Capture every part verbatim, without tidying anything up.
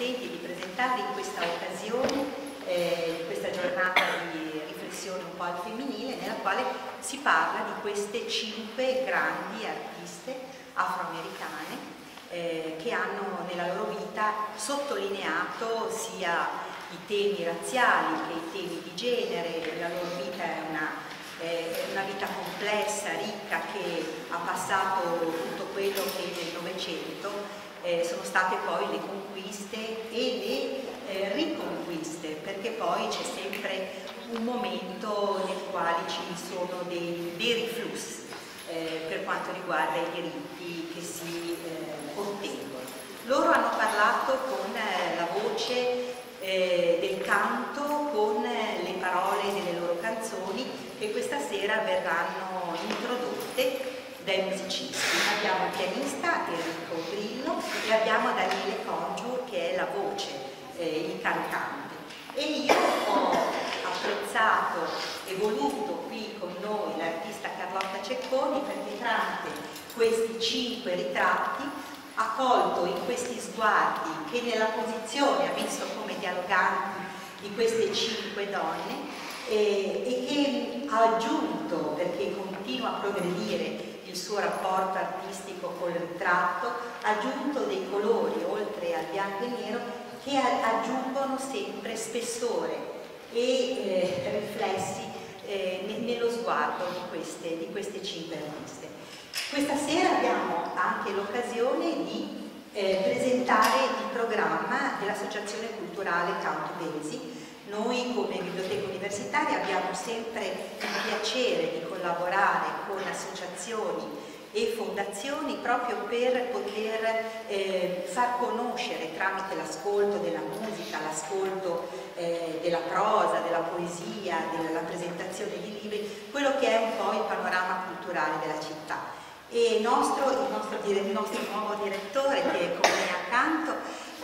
contenti di presentarvi in questa occasione, eh, di questa giornata di riflessione un po' al femminile, nella quale si parla di queste cinque grandi artiste afroamericane eh, che hanno nella loro vita sottolineato sia i temi razziali che i temi di genere. La loro vita è una, è una vita complessa, ricca, che ha passato tutto quello che nel Novecento eh, sono state poi le conquiste e le eh, riconquiste, perché poi c'è sempre un momento nel quale ci sono dei, dei riflussi eh, per quanto riguarda i diritti che si eh, ottengono. Loro hanno parlato con eh, la voce eh, del canto, con eh, le parole delle loro canzoni, che questa sera verranno introdotte dai musicisti. Abbiamo il pianista Enrico Grillo e abbiamo Daniele Congiu, che è la voce, eh, il cantante. E io ho apprezzato e voluto qui con noi l'artista Carlotta Cecconi, perché tramite questi cinque ritratti ha colto in questi sguardi, che nella posizione ha visto come dialoganti di queste cinque donne, eh, e che ha aggiunto, perché continua a progredire il suo rapporto artistico col ritratto, ha aggiunto dei colori oltre al bianco e nero che aggiungono sempre spessore e eh, riflessi eh, nello sguardo di queste, di queste cinque artiste. Questa sera abbiamo anche l'occasione di eh, presentare il programma dell'Associazione Culturale Count Basie. Noi come biblioteca universitaria abbiamo sempre il piacere di collaborare con associazioni e fondazioni proprio per poter eh, far conoscere tramite l'ascolto della musica, l'ascolto eh, della prosa, della poesia, della presentazione di libri, quello che è un po' il panorama culturale della città. E il nostro, il nostro, il nostro nuovo direttore, che è con me accanto,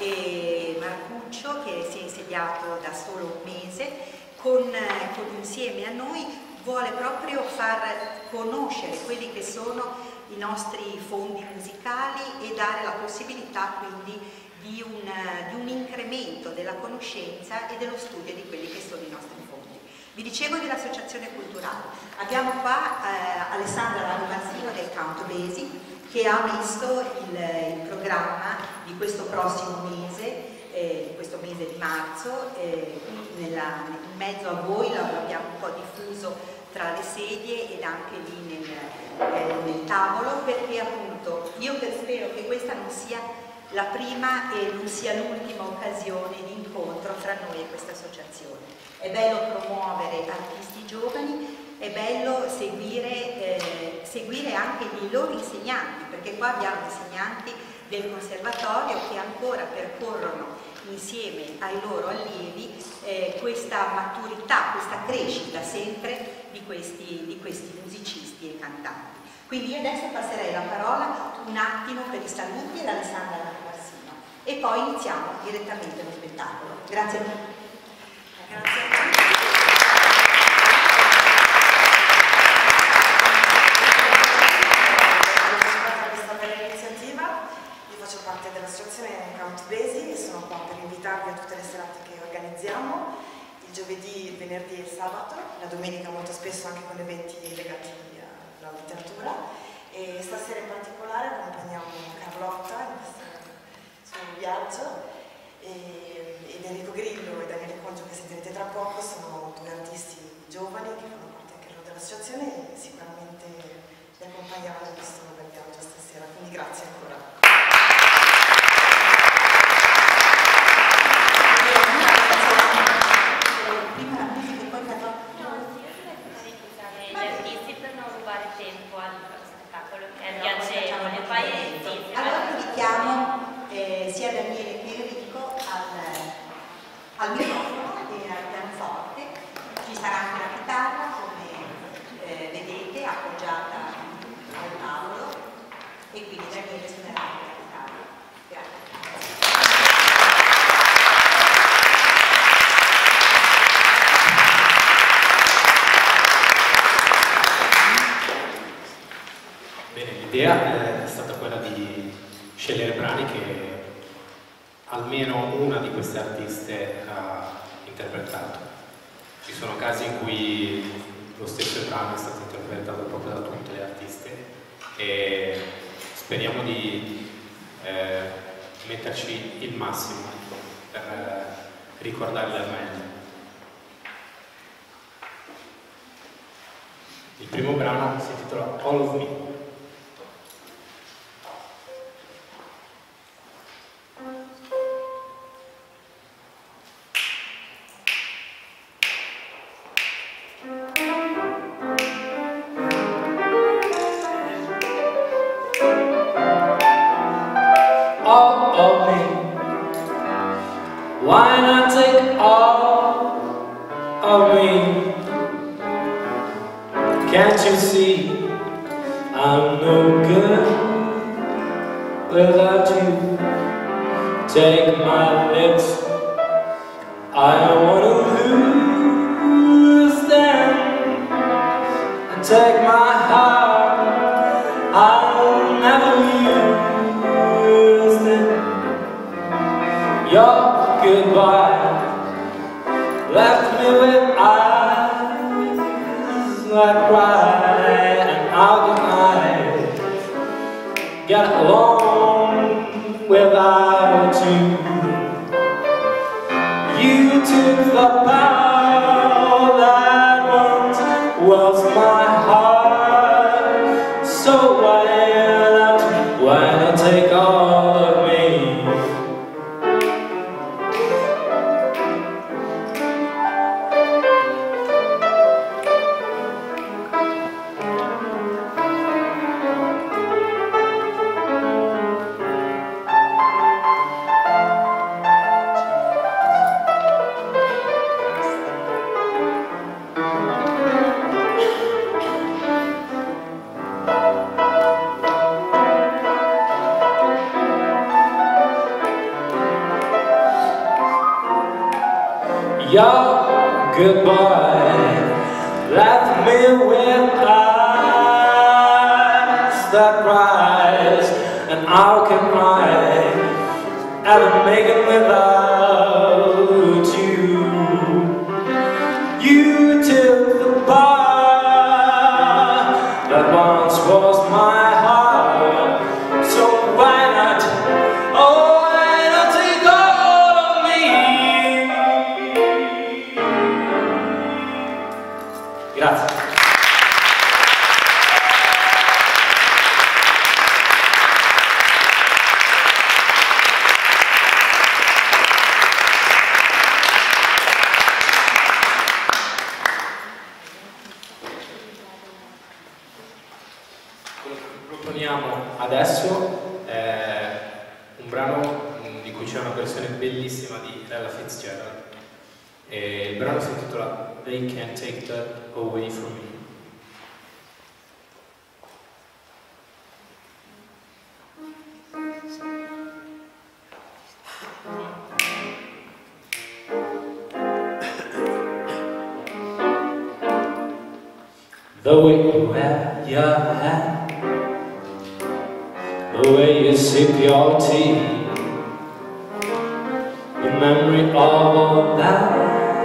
è Marcuccio, che si è insediato da solo un mese, con, con, insieme a noi vuole proprio far conoscere quelli che sono i nostri fondi musicali e dare la possibilità quindi di un, di un incremento della conoscenza e dello studio di quelli che sono i nostri fondi. Vi dicevo dell'associazione culturale. Abbiamo qua eh, Alessandra Valmarsino del Count Basie, che ha messo il, il programma di questo prossimo mese, eh, di questo mese di marzo, eh, nella, in mezzo a voi l'abbiamo un po' diffuso tra le sedie ed anche lì nel, eh, nel tavolo, perché appunto io spero che questa non sia la prima e non sia l'ultima occasione di incontro tra noi e questa associazione. È bello promuovere artisti giovani, è bello seguire, eh, seguire anche i loro insegnanti, perché qua abbiamo insegnanti del conservatorio che ancora percorrono insieme ai loro allievi eh, questa maturità, questa crescita sempre di questi, di questi musicisti e cantanti. Quindi io adesso passerei la parola un attimo per i saluti ad Alessandra Valmarsino e poi iniziamo direttamente lo spettacolo. Grazie a tutti. Grazie a tutti. Faccio parte dell'associazione Count Basie e sono qua per invitarvi a tutte le serate che organizziamo, il giovedì, il venerdì e il sabato, la domenica molto spesso anche con eventi legati alla letteratura, e stasera in particolare accompagniamo Carlotta in questo suo viaggio, e, ed Enrico Grillo e Daniele Congiu, che sentirete tra poco, sono due artisti giovani che fanno parte anche loro dell'associazione e sicuramente vi accompagneranno in questo bel viaggio stasera, quindi grazie ancora. Allora invitiamo eh, sia Daniele che Enrico al, al microfono e al pianoforte. Ci sarà anche la chitarra, come eh, vedete, appoggiata al tavolo, e quindi Daniele suonerà. almeno una di queste artiste ha interpretato. Ci sono casi in cui lo stesso brano è stato interpretato proprio da tutte le artiste e speriamo di eh, metterci il massimo per eh, ricordarle al meglio. Il primo brano si intitola All of Me. All of me. Why not take all of me? Can't you see I'm no good without you? Take my lips, I wanna lose them. And take my heart, I'll never lose them. Your goodbye left me with eyes that cry, and how can I get along without you? You took the power that once was my heart, so why not, why not take all of me? Your goodbye left me with eyes that cries, and how can I ever make it without you? You took the part that once was my heart, so why not, oh why not take all of me? Grazie. Quello che proponiamo adesso è un brano di cui c'è una versione bellissima di Ella Fitzgerald. E il brano si intitola They Can't Take That Away From Me. The way you wear your hat, the way you sip your tea, the memory of all that.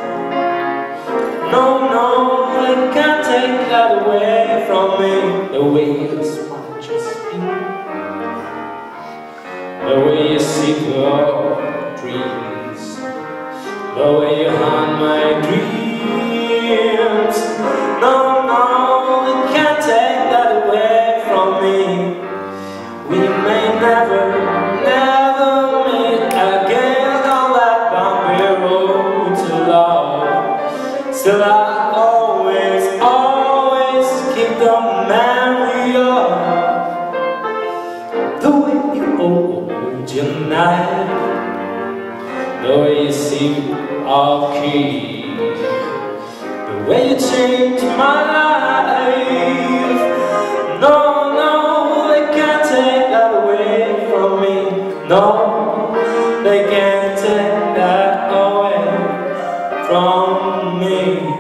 No, no, they can't take that away from me. The way you smile just me, the way you sip your dreams, the way you haunt my dreams. No, no, they can't take that away from me. We may never, never meet again on that bumpy road to love. Still I always, always keep the memory of the way you hold your knife, the way you sip our key, the way you changed my life. No, no, they can't take that away from me. No, they can't take that away from me.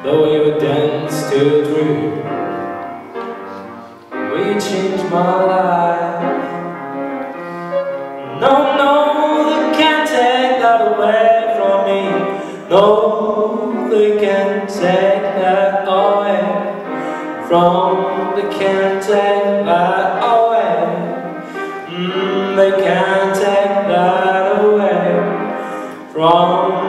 the way we dance to a dream. Will you change my life? No, no, they can't take that away from me. No, they can't take that away from, they can't take that away. Mm, they can't take that away from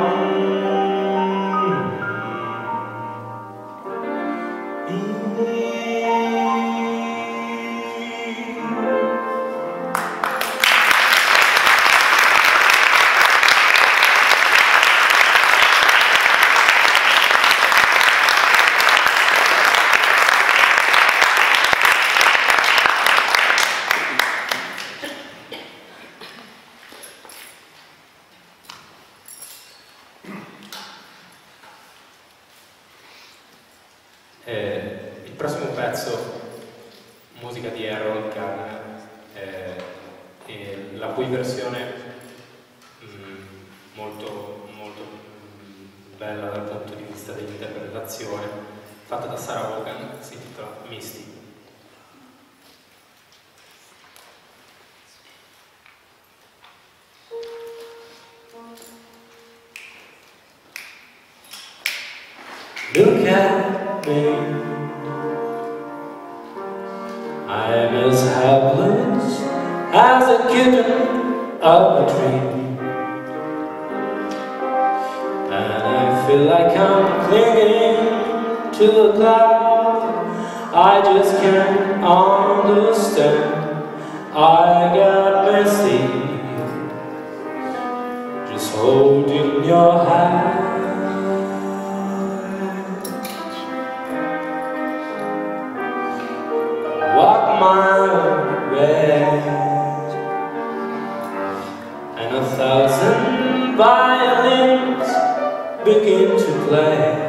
Eh, il prossimo pezzo, musica di Errol Garner, eh, eh, la cui versione mh, molto, molto mh, bella dal punto di vista dell'interpretazione, fatta da Sarah Vaughan, si intitola Misty. Look at me, I'm as helpless as a kitten of a tree, and I feel like I'm clinging to a cloud. I just can't understand. I got misty, just holding your hand. Walk my way, and a thousand violins begin to play.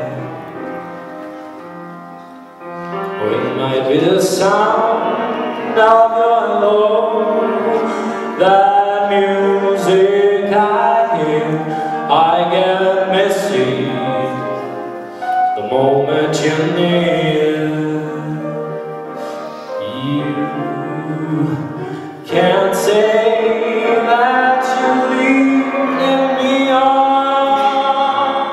Or it might be the sound of your love, that music I hear. I get misty the moment you're near. You can't say that you leave me on,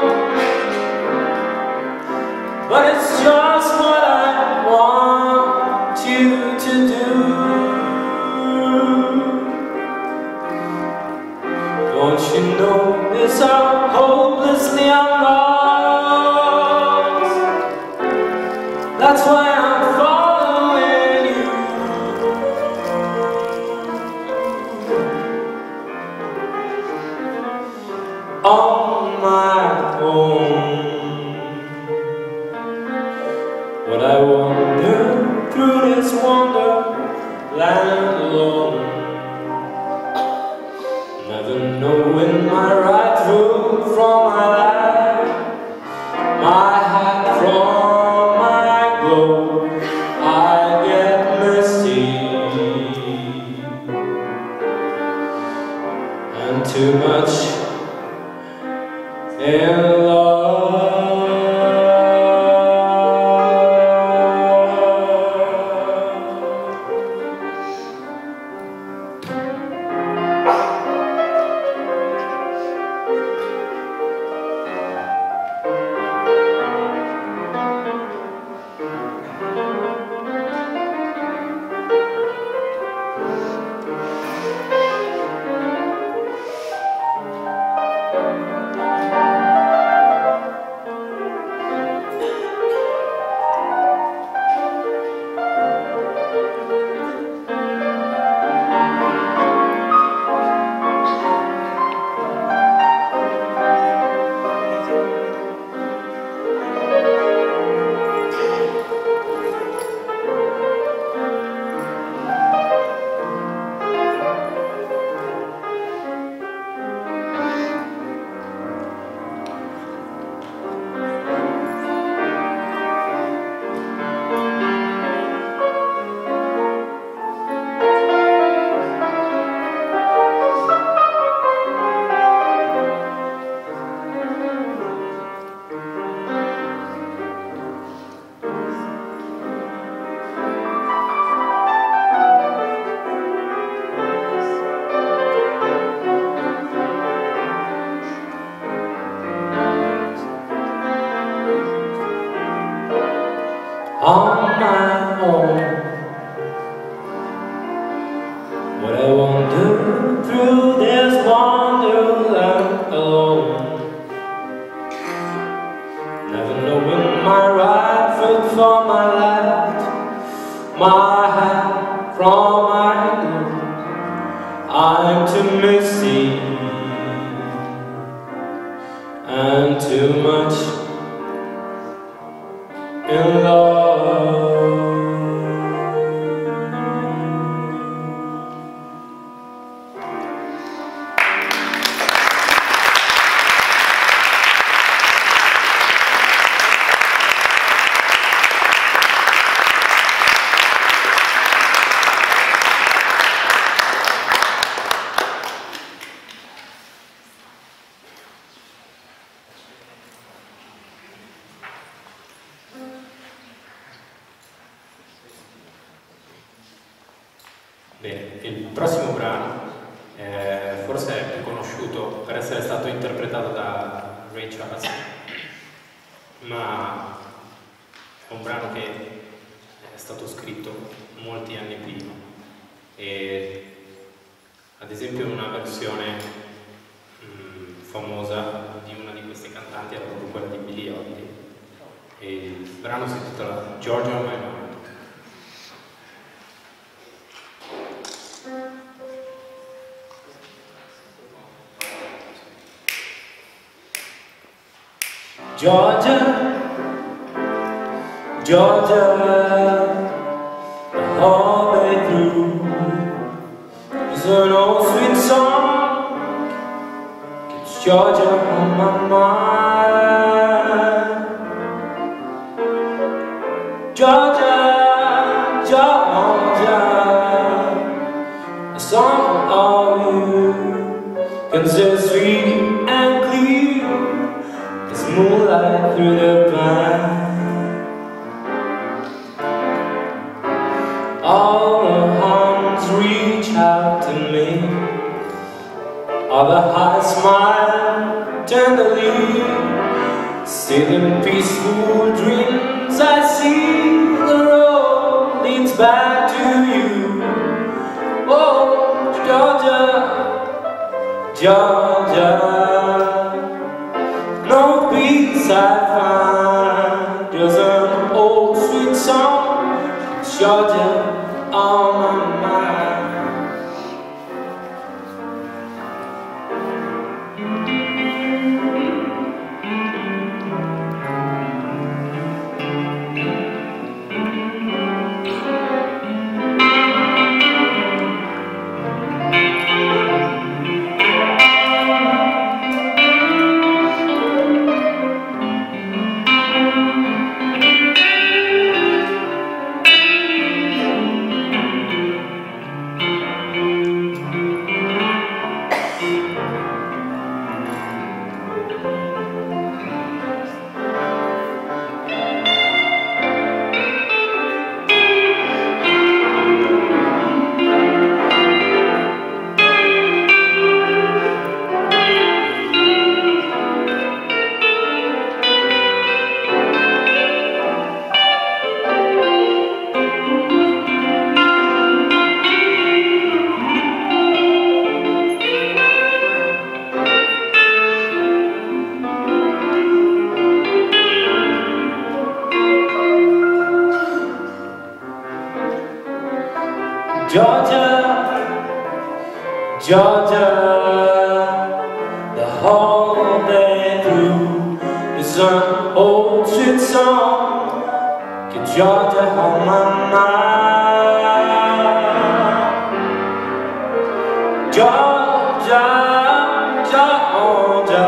but it's just what I want you to do. Don't you know this? I'm hopelessly I'm lost. That's why I'm following you. On my own, but I wander through this wonderland alone, never knowing my right through from my life, my hat from my glow. I get misty and too much in love. too much in love. Bene, il prossimo brano eh, forse è più conosciuto per essere stato interpretato da Ray Charles, ma è un brano che è stato scritto molti anni prima e ad esempio una versione mh, famosa di una di queste cantanti era proprio quella di Billie Holiday e il brano si intitola Georgia on My Mind. Georgia, Georgia, the whole way through is an old sweet song. It's Georgia on my mind. Georgia, Georgia, a song of you can say sweet and clear. Moonlight through the pine. All the arms reach out to me. All the hearts smile tenderly. Still in peaceful dreams I see the road leads back to you. Oh, Georgia, Georgia, no peace I find, just an old sweet song, Georgia on my mind. Georgia, Georgia, the whole day through is an old sweet song. Get Georgia on my mind. Georgia, Georgia,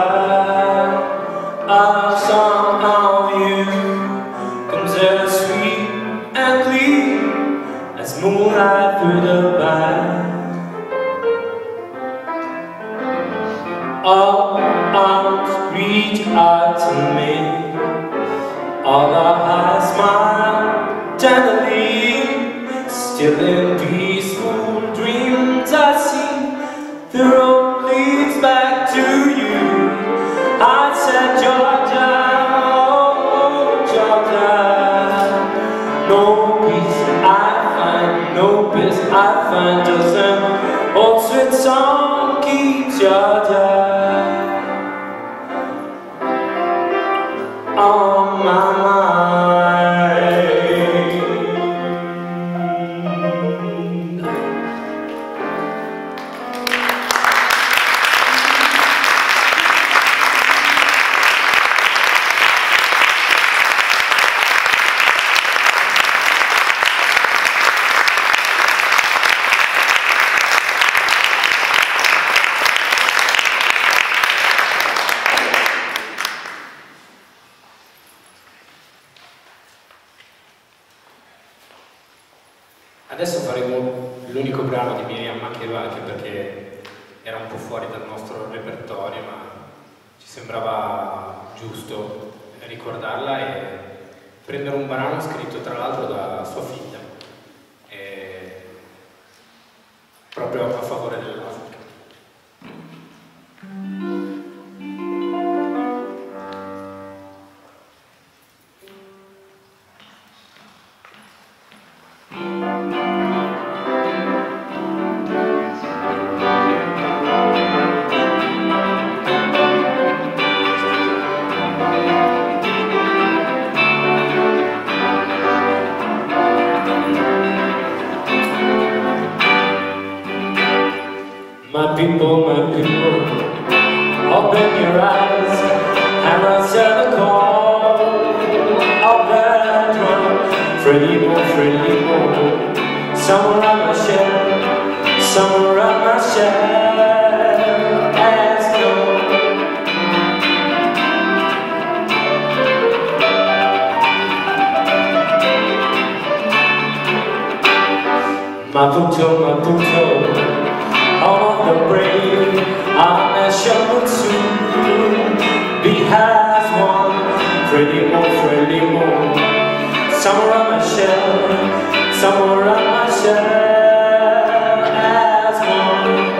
a song of you comes as sweet and clear as moonlight through the pine. All arms reach out to me. All the hearts smile tenderly. Still in peaceful dreams I see the road leads back to you. I said Georgia, oh Georgia, no peace I find, no peace I find, just an old sweet song keeps Georgia on my mind. Adesso faremo l'unico brano di Miriam Makeba, anche perché era un po' fuori dal nostro repertorio, ma ci sembrava giusto ricordarla e prendere un brano scritto tra l'altro da sua figlia, e proprio a favore dell'Africa. My people, my people, open your eyes and answer the call of that one. Frelimo, Frelimo, somewhere on my shell, somewhere on my shell, as no. Maputo, Maputo, all of the brave are measured soon. Be as one, Frelimo, Frelimo, somewhere on my shell, somewhere on my shell, as one.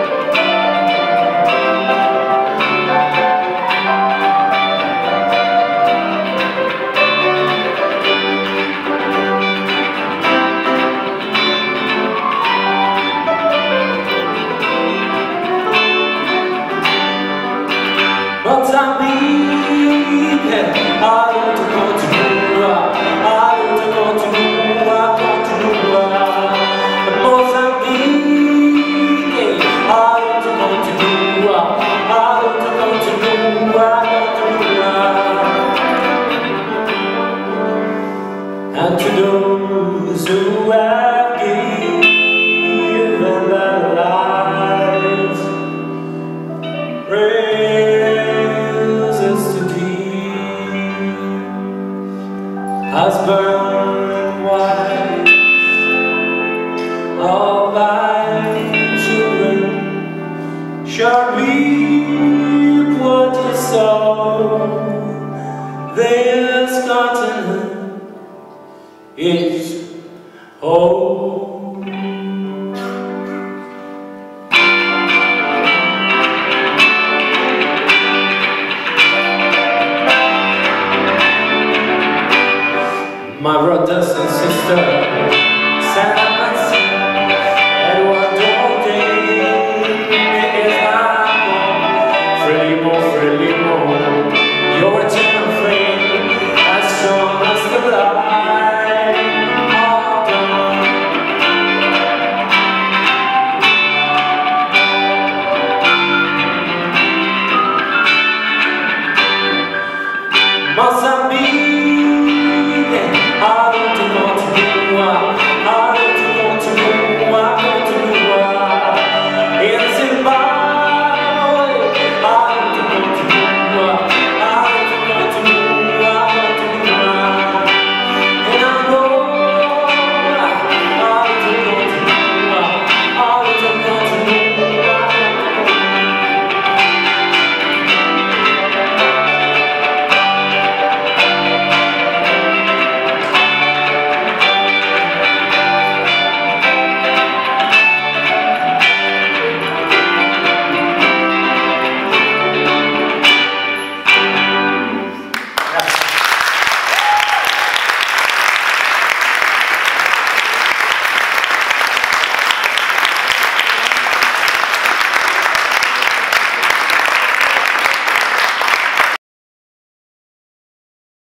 Mozambique, I want to continua, I want to continua, continua. Mozambique, I want to continua, I want to continua, continua. And to those who have given their lives, has burned white. All thy children shall reap what you sow. This continent is whole.